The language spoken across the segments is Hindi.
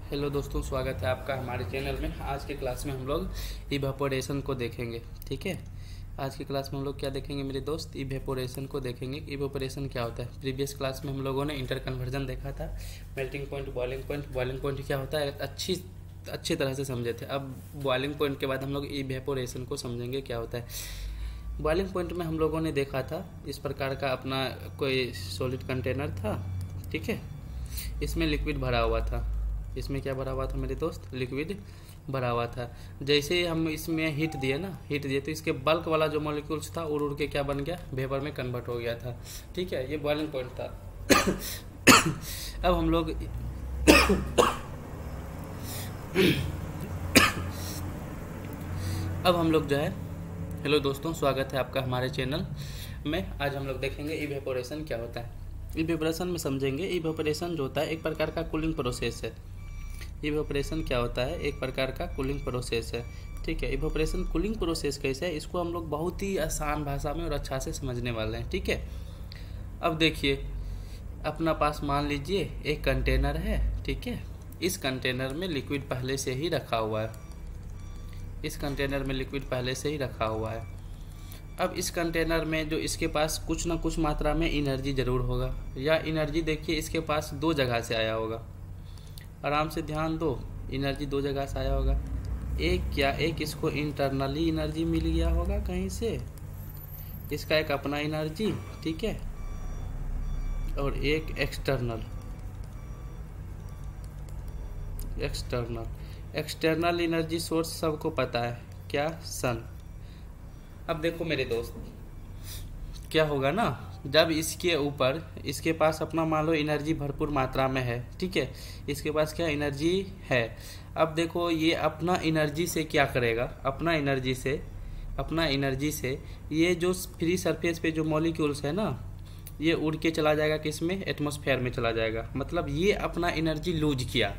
हेलो दोस्तों, स्वागत है आपका हमारे चैनल में। आज के क्लास में हम लोग इवेपोरेशन को देखेंगे। ठीक है, आज की क्लास में हम लोग क्या देखेंगे मेरे दोस्त? इवेपोरेशन को देखेंगे। इवेपोरेशन क्या होता है? प्रीवियस क्लास में हम लोगों ने इंटर कन्वर्जन देखा था, melting point, boiling point. Boiling point क्या होता है अच्छी तरह से समझे थे। अब बॉइलिंग पॉइंट के बाद हम लोग इवेपोरेशन को समझेंगे क्या होता है। बॉइलिंग पॉइंट में हम लोगों ने देखा था इस प्रकार का अपना कोई सॉलिड कंटेनर था। ठीक है, इसमें लिक्विड भरा हुआ था। इसमें क्या भरा हुआ था मेरे दोस्त? लिक्विड भरा हुआ था। जैसे ही हम इसमें हीट दिए तो इसके बल्क वाला जो मॉलिक्यूल्स था उड़ के क्या बन गया? वेपर में कन्वर्ट हो गया था। ठीक है, ये बॉइलिंग पॉइंट था। अब हम लोग जो है, हेलो दोस्तों, स्वागत है आपका हमारे चैनल में। आज हम लोग देखेंगे इवेपोरेशन क्या होता है। इवेपोरेशन में समझेंगे, इवेपोरेशन जो होता है एक प्रकार का कूलिंग प्रोसेस है। इवेपोरेशन क्या होता है? एक प्रकार का कूलिंग प्रोसेस है। ठीक है, इवेपोरेशन कूलिंग प्रोसेस कैसे है, इसको हम लोग बहुत ही आसान भाषा में और अच्छा से समझने वाले हैं। ठीक है, अब देखिए, अपना पास मान लीजिए एक कंटेनर है। ठीक है, इस कंटेनर में लिक्विड पहले से ही रखा हुआ है। अब इस कंटेनर में जो इसके पास कुछ ना कुछ मात्रा में एनर्जी जरूर होगा, या एनर्जी देखिए इसके पास दो जगह से आया होगा। आराम से ध्यान दो, एनर्जी दो जगह से आया होगा। एक इसको इंटरनली एनर्जी मिल गया होगा कहीं से, इसका एक अपना एनर्जी। ठीक है, और एक एक्सटर्नल एनर्जी सोर्स सबको पता है क्या? सन। अब देखो मेरे दोस्त, क्या होगा ना, जब इसके ऊपर इसके पास अपना मान लो एनर्जी भरपूर मात्रा में है। ठीक है, इसके पास क्या एनर्जी है। अब देखो ये अपना एनर्जी से क्या करेगा? अपना एनर्जी से ये जो फ्री सरफेस पे जो मॉलिक्यूल्स है ना, ये उड़ के चला जाएगा किसमें? एटमॉस्फेयर में चला जाएगा। मतलब ये अपना एनर्जी लूज किया।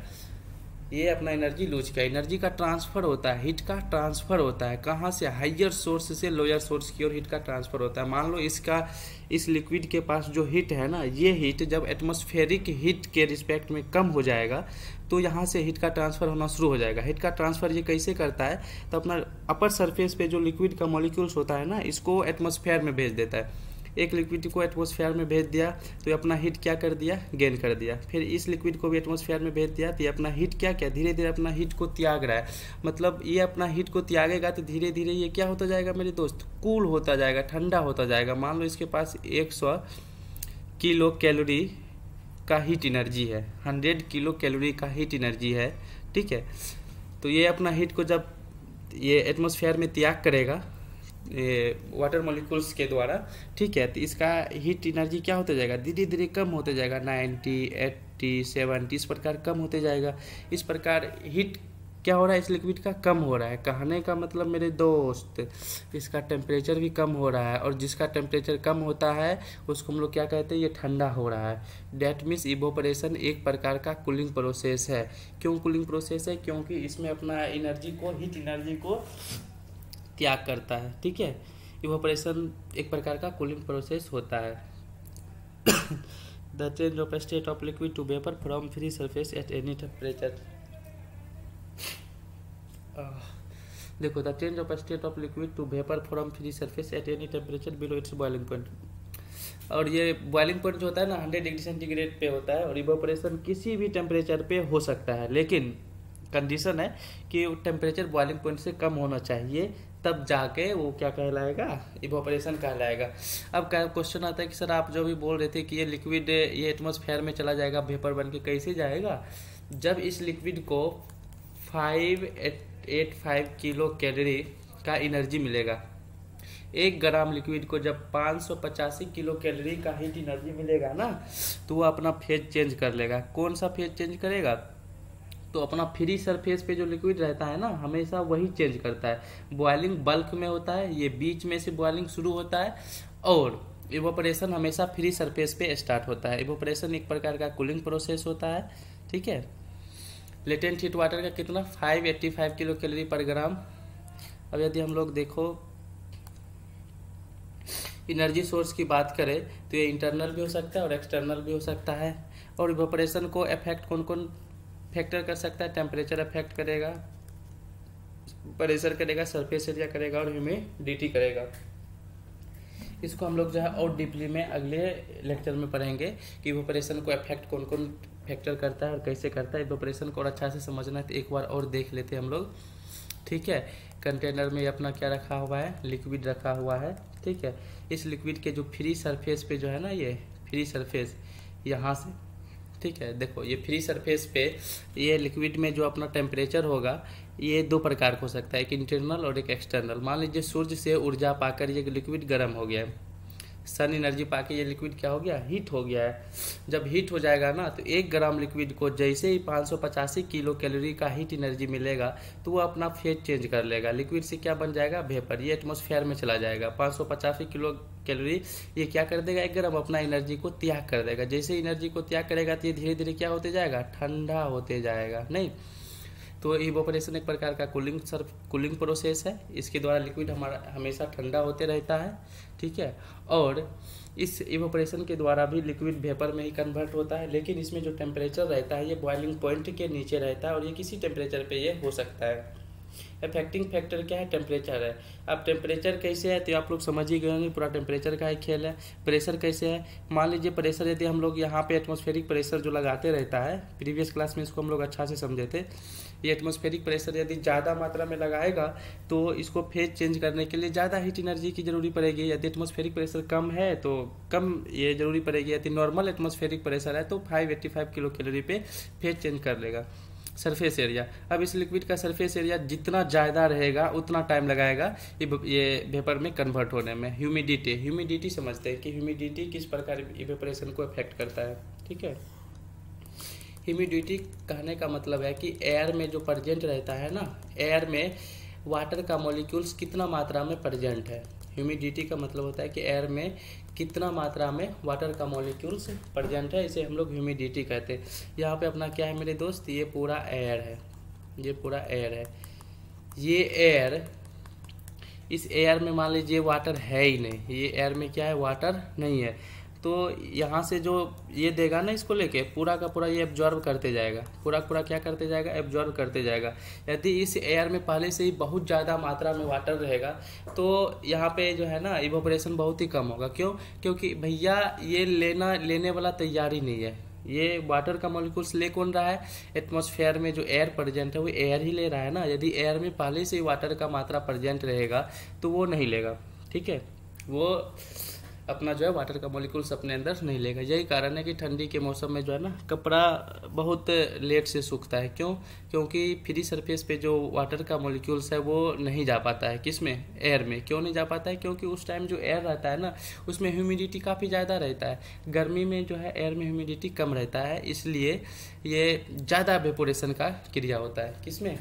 एनर्जी का ट्रांसफर होता है, हीट का ट्रांसफर होता है। कहाँ से? हाइयर सोर्स से लोअर सोर्स की ओर हीट का ट्रांसफर होता है। मान लो इस लिक्विड के पास जो हीट है ना, ये हीट जब एटमॉस्फेरिक हीट के रिस्पेक्ट में कम हो जाएगा तो यहाँ से हीट का ट्रांसफर होना शुरू हो जाएगा। हीट का ट्रांसफर ये कैसे करता है? तो अपना अपर सरफेस पे जो लिक्विड का मॉलिक्यूल्स होता है ना, इसको एटमॉस्फेयर में भेज देता है। एक लिक्विड को एटमॉस्फेयर में भेज दिया तो ये अपना हीट क्या कर दिया? गेन कर दिया। फिर इस लिक्विड को भी एटमॉस्फेयर में भेज दिया तो ये अपना हीट क्या धीरे धीरे अपना हीट को त्याग रहा है। मतलब ये अपना हीट को त्यागेगा तो धीरे धीरे ये क्या होता जाएगा मेरे दोस्त? कूल होता जाएगा, ठंडा होता जाएगा। मान लो इसके पास 100 किलो कैलोरी का हीट एनर्जी है, 100 किलो कैलोरी का हीट एनर्जी है। ठीक है, तो ये अपना हीट को जब ये एटमॉस्फेयर में त्याग करेगा वाटर मॉलिक्यूल्स के द्वारा, ठीक है, तो इसका हीट एनर्जी क्या होता जाएगा? धीरे धीरे कम होते जाएगा। 90, 80, 70 इस प्रकार कम होते जाएगा। इस प्रकार हीट क्या हो रहा है? इस लिक्विड का कम हो रहा है। कहने का मतलब मेरे दोस्त, इसका टेम्परेचर भी कम हो रहा है, और जिसका टेम्परेचर कम होता है उसको हम लोग क्या कहते हैं? ये ठंडा हो रहा है। डैट मीन्स इवेपोरेशन एक प्रकार का कूलिंग प्रोसेस है। क्यों कूलिंग प्रोसेस है? क्योंकि इसमें अपना हीट एनर्जी को त्याग करता है। ठीक है, इवेपोरेशन एक प्रकार का कूलिंग प्रोसेस होता है। The change of state of liquid to vapour from free surface at any temperature. देखो, the change of state of liquid to vapour from free surface at any temperature below its boiling point. और ये बॉइलिंग पॉइंट जो होता है ना, 100 डिग्री सेंटीग्रेड पे होता है, और इवेपोरेशन किसी भी टेम्परेचर पे हो सकता है, लेकिन कंडीशन है कि टेम्परेचर बॉइलिंग पॉइंट से कम होना चाहिए, तब जाके वो क्या कहलाएगा? इवेपोरेशन कहलाएगा। अब क्या क्वेश्चन आता है कि सर आप जो भी बोल रहे थे कि ये लिक्विड ये एटमॉस्फेयर में चला जाएगा वेपर बन के, कैसे जाएगा? जब इस लिक्विड को 585 किलो कैलोरी का एनर्जी मिलेगा, 1 ग्राम लिक्विड को जब 585 किलो कैलोरी का हीट एनर्जी मिलेगा ना, तो वो अपना फेज चेंज कर लेगा। कौन सा फेज चेंज करेगा? तो अपना फ्री सरफेस पे जो लिक्विड रहता है ना, हमेशा वही चेंज करता है। बॉइलिंग बल्क में होता है, ये बीच में से बॉइलिंग शुरू होता है, और इवेपोरेशन हमेशा फ्री सरफेस पे स्टार्ट होता है। इवेपोरेशन एक प्रकार का कूलिंग प्रोसेस होता है। ठीक है, लेटेंट हीट वाटर का कितना? 585 किलो कैलोरी पर ग्राम। अब यदि हम लोग देखो एनर्जी सोर्स की बात करें तो ये इंटरनल भी हो सकता है और एक्सटर्नल भी हो सकता है। और इवेपोरेशन को इफेक्ट कौन कौन फैक्टर कर सकता है, टेम्परेचर अफेक्ट करेगा, प्रेशर करेगा, सरफेस एरिया करेगा और ह्यूमिडिटी करेगा। इसको हम लोग जो है और डीपली में अगले लेक्चर में पढ़ेंगे कि इवेपोरेशन को अफेक्ट कौन कौन फैक्टर करता है और कैसे करता है। इवेपोरेशन को और अच्छा से समझना है तो एक बार और देख लेते हैं हम लोग, ठीक है। कंटेनर में अपना क्या रखा हुआ है, लिक्विड रखा हुआ है, ठीक है। इस लिक्विड के जो फ्री सरफेस पे जो है ना, ये फ्री सरफेस यहाँ से, ठीक है, देखो ये फ्री सरफेस पे ये लिक्विड में जो अपना टेम्परेचर होगा ये दो प्रकार का हो सकता है, एक इंटरनल और एक एक्सटर्नल। मान लीजिए सूर्य से ऊर्जा पाकर ये लिक्विड गर्म हो गया है, सन एनर्जी पाके ये लिक्विड क्या हो गया, हीट हो गया है। जब हीट हो जाएगा ना तो 1 ग्राम लिक्विड को जैसे ही 585 किलो कैलोरी का हीट एनर्जी मिलेगा तो वो अपना फेज चेंज कर लेगा, लिक्विड से क्या बन जाएगा, वेपर, ये एटमॉस्फेयर में चला जाएगा। 585 किलो कैलोरी ये क्या कर देगा, 1 ग्राम अपना एनर्जी को त्याग कर देगा। जैसे एनर्जी को त्याग करेगा तो ये धीरे धीरे क्या होते जाएगा, ठंडा होते जाएगा। नहीं तो इवेपोरेशन एक प्रकार का कूलिंग प्रोसेस है, इसके द्वारा लिक्विड हमारा हमेशा ठंडा होते रहता है, ठीक है। और इस इवेपोरेशन के द्वारा भी लिक्विड वेपर में ही कन्वर्ट होता है, लेकिन इसमें जो टेम्परेचर रहता है ये बॉइलिंग पॉइंट के नीचे रहता है और ये किसी टेम्परेचर पे ये हो सकता है। अफेक्टिंग फैक्टर क्या है, टेम्परेचर है। अब टेम्परेचर कैसे है तो आप लोग समझ ही गए होंगे, पूरा टेम्परेचर का ही खेल है। प्रेशर कैसे है, मान लीजिए प्रेशर यदि हम लोग यहाँ पे एटमॉस्फेरिक प्रेशर जो लगाते रहता है, प्रीवियस क्लास में इसको हम लोग अच्छा से समझे थे। ये एटमॉस्फेरिक प्रेशर यदि ज़्यादा मात्रा में लगाएगा तो इसको फेज चेंज करने के लिए ज़्यादा हीट एनर्जी की जरूरी पड़ेगी। यदि एटमॉस्फेरिक प्रेशर कम है तो कम ये जरूरी पड़ेगी। यदि नॉर्मल एटमॉस्फेरिक प्रेशर है तो 585 किलो कैलोरी पे फेज चेंज कर लेगा। सरफेस एरिया, अब इस लिक्विड का सरफेस एरिया जितना ज़्यादा रहेगा उतना टाइम लगाएगा ये वेपर में कन्वर्ट होने में। ह्यूमिडिटी समझते हैं कि ह्यूमिडिटी किस प्रकार इवेपोरेशन को अफेक्ट करता है, ठीक है। ह्यूमिडिटी कहने का मतलब है कि एयर में जो प्रेजेंट रहता है ना, एयर में वाटर का मॉलिक्यूल्स कितना मात्रा में प्रेजेंट है। ह्यूमिडिटी का मतलब होता है कि एयर में कितना मात्रा में वाटर का मॉलिक्यूल्स प्रेजेंट है, इसे हम लोग ह्यूमिडिटी कहते हैं। यहाँ पे अपना क्या है मेरे दोस्त, ये पूरा एयर है, ये पूरा एयर है। ये एयर, इस एयर में मान लीजिए वाटर है ही नहीं, ये एयर में क्या है, वाटर नहीं है। तो यहाँ से जो ये देगा ना, इसको लेके पूरा का पूरा ये एब्जॉर्ब करते जाएगा, पूरा पूरा क्या करते जाएगा, एब्जॉर्ब करते जाएगा। यदि इस एयर में पहले से ही बहुत ज़्यादा मात्रा में वाटर रहेगा तो यहाँ पे जो है ना इवेपोरेशन बहुत ही कम होगा। क्यों, क्योंकि भैया ये लेने वाला तैयार ही नहीं है। ये वाटर का मॉलिक्यूल्स ले कौन रहा है, एटमॉस्फेयर में जो एयर प्रेजेंट है वो एयर ही ले रहा है ना। यदि एयर में पहले से ही वाटर का मात्रा प्रेजेंट रहेगा तो वो नहीं लेगा, ठीक है, वो अपना जो है वाटर का मॉलिक्यूल्स अपने अंदर नहीं लेगा। यही कारण है कि ठंडी के मौसम में जो है ना कपड़ा बहुत लेट से सूखता है। क्यों, क्योंकि फ्री सरफेस पे जो वाटर का मॉलिक्यूल्स है वो नहीं जा पाता है, किसमें, एयर में। क्यों नहीं जा पाता है, क्योंकि उस टाइम जो एयर रहता है ना उसमें ह्यूमिडिटी काफ़ी ज़्यादा रहता है। गर्मी में जो है एयर में ह्यूमिडिटी कम रहता है, इसलिए ये ज़्यादा वेपोरेशन का क्रिया होता है, किसमें,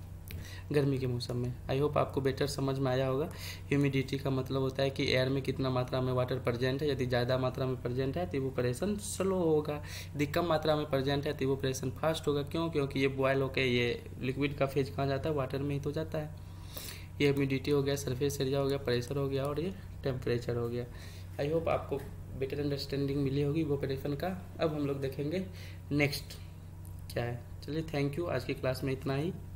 गर्मी के मौसम में। आई होप आपको बेटर समझ में आया होगा। ह्यूमिडिटी का मतलब होता है कि एयर में कितना मात्रा में वाटर प्रेजेंट है। यदि ज़्यादा मात्रा में प्रेजेंट है तो इवेपोरेशन स्लो होगा, यदि कम मात्रा में प्रेजेंट है तो इवेपोरेशन फास्ट होगा। क्यों, क्योंकि ये बॉयल होकर ये लिक्विड का फेज कहाँ जाता है, वाटर में ही तो जाता है। ये ह्यूमिडिटी हो गया, सरफेस एरिया हो गया, प्रेशर हो गया और ये टेम्परेचर हो गया। आई होप आपको बेटर अंडरस्टैंडिंग मिली होगी इवेपोरेशन का। अब हम लोग देखेंगे नेक्स्ट क्या है। चलिए, थैंक यू, आज की क्लास में इतना ही।